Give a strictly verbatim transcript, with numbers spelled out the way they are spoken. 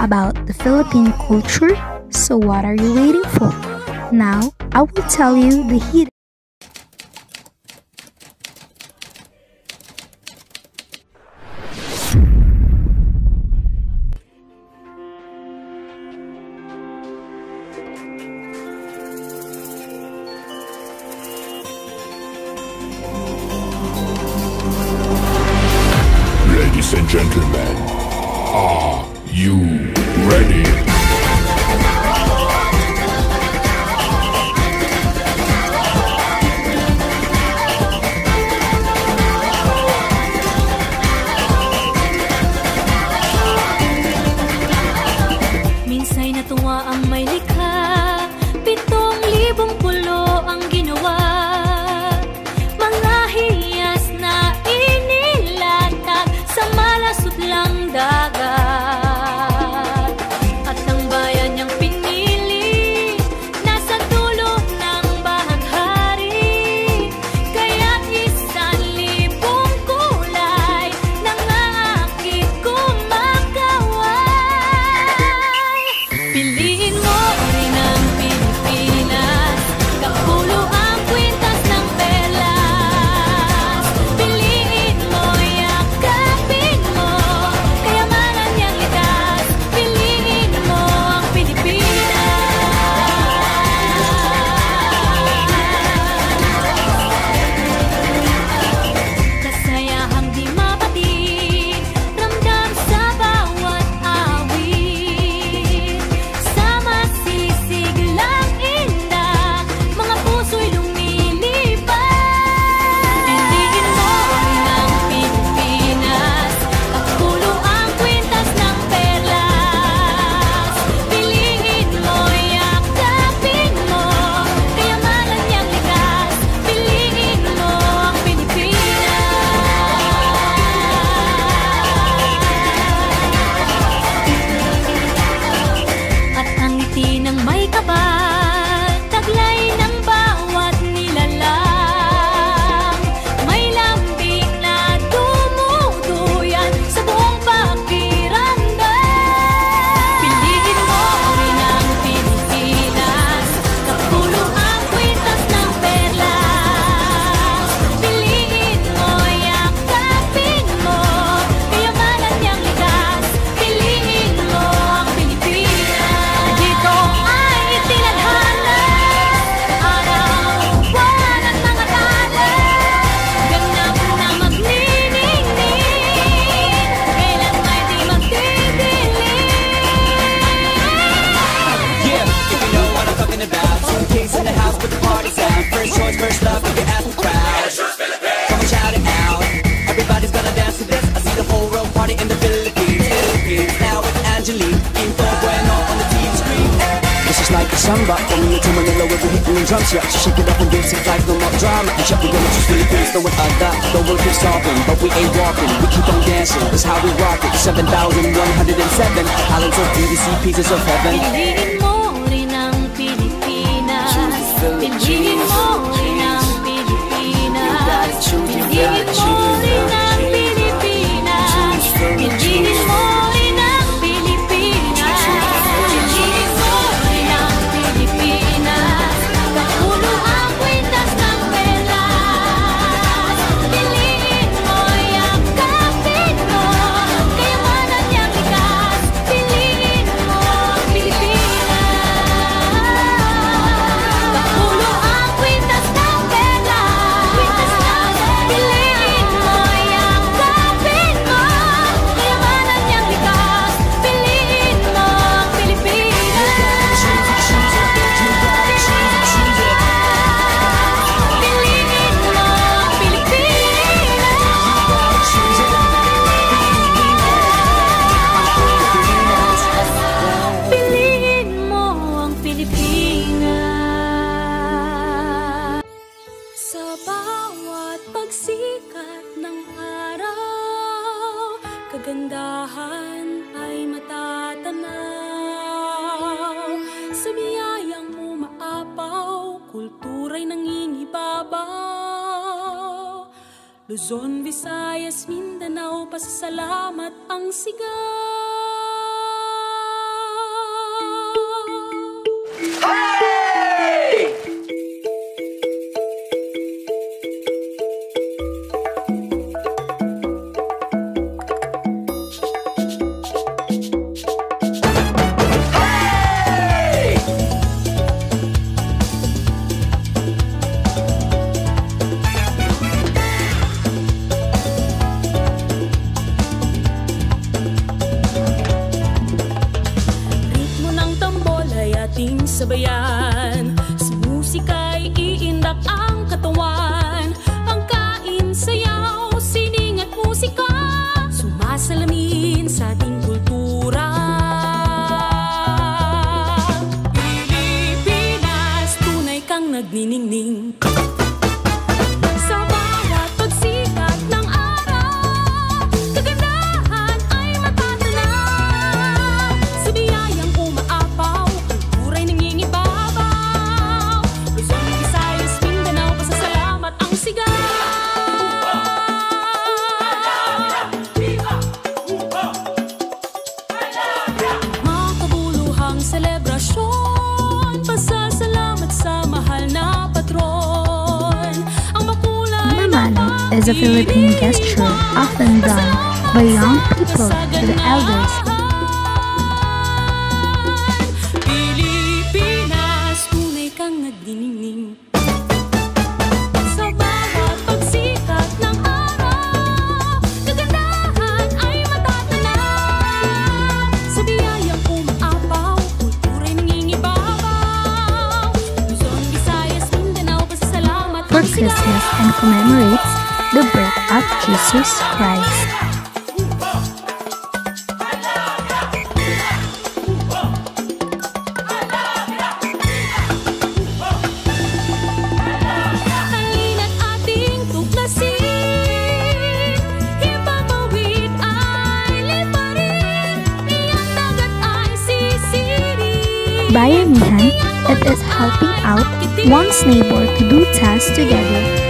about the Philippine culture, so what are you waiting for? Now, I will tell you the hidden Ladies and gentlemen, are you ready? Minsa'y natuwa ang may likha, pitong libong pulo ang ginawa. Mga hiyas na inilatag sa malasot lang dagat. At ang bayan niyang pinili, nasa dulo ng bahaghari. Kaya isang libong kulay nangangakit kumakaway. Piliin mo rin ang Pilipinas, kapulo ang kwintas ng perlas. Piliin mo, yakapin mo, kayamanan niyang likas. Piliin mo ang Pilipinas. Kasayahang di mapatid, ramdam sa bawat awit. Sama sisig lang indah, mga puso'y lumilipad. Piliin mo rin ang Pilipinas, kapulo ang kwintas ng perlas. Piliin mo, yakapin mo, kayamanan niyang likas. Piliin mo ang Pilipinas. At ang ngiti ng may kapal, taglay ng bawat nilalang. May lambing na dumuduyan sa buong pakiramdam. Piliin mo rin ang Pilipinas, kapulo ang kwintas ng perlas. Piliin mo, yakapin mo, kayamanan niyang likas. Piliin mo ang Pilipinas. Dito ay itinadhana, araw-buwan at mga tala. Ganap na magniningning, kailan may di magdidilim. Yeah, if you know what I'm talking about. Two kings in the house with the party sound. First choice, first love, if you ask the crowd. Come on, shout it out. Everybody's gonna dance to this. I see the whole world party in the Philippines. Philippines, now with Angelique. Info bueno on the T V screen. This is like a samba, coming into Manila where we're hitting the drums, yeah. So shake it up and dance it like no more drama. And check, we're gonna choose Philippines, know what I got. The world keeps talking, but we ain't walking. We keep on dancing, that's how we rock it. seven thousand one hundred seven islands of B D C, pieces of heaven. Piliin mo rin ang Pilipinas. Piliin mo rin ang Pilipinas. Piliin mo rin ang Pilipinas. Piliin mo rin ang Pilipinas. Piliin mo rin ang Pilipinas. Kapulo ang kwintas ng perlas. Piliin mo, yakapin mo, kayamanan niyang likas. Piliin mo ang Pilipinas. Kapulo ang kwintas ng perlas. Kwintas ng perlas. Piliin mo, yakapin mo, kayamanan niyang likas. Piliin mo ang Pilipinas. Piliin mo ang Pilipinas. Piliin mo ang Pilipinas. Sa bawat pagsikat ng araw, kagandahan ay matatanaw. Sa biyayang mo maapaw, kultura'y nangingibabaw. Luzon, Visayas, Mindanao, pasasalamat ang sigaw. sabayan. Sa musika'y iindak ang katawan. Ang kain, sayaw, sining at musika, sumasalamin sa ating kultura. Pilipinas, tunay kang nagniningning. Sa bawat pagsikat ng araw, kagandahan ay matatanaw. Sa biyayang umaapaw, kultura'y nangingibabaw. Luzon, Visayas, Mindanao, pasasalamat ang sigaw. Makabuluhang selebrasyon, pasasalamat sa mahal na patron. Ang makulay na Mamano is a Philippine gesture often done by young people to the elders. Pilipinas, tunay kang nagniningning. Sa bawat pagsikat ng araw, kagandahan ay matatanaw. Sa biyayang umaapaw, kultura'y nangingibabaw. Luzon, Visayas, Mindanao, pasasalamat For ang sigaw. Christmas and commemorates the birth of Jesus Christ. Halina't ating tuklasin, hipamawid ay liparin, iyang dagat ay sisirin. Bayanihan, it is helping out one's neighbor to do tasks together